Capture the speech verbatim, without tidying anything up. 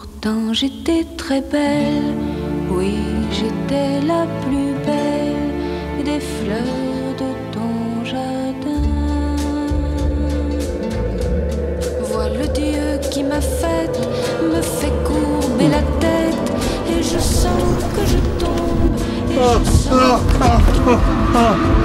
Pourtant j'étais très belle, oui j'étais la plus belle des fleurs de ton jardin. Vois le Dieu qui m'a faite, me fait courber la tête, et je sens que je tombe, et je sens que je tombe.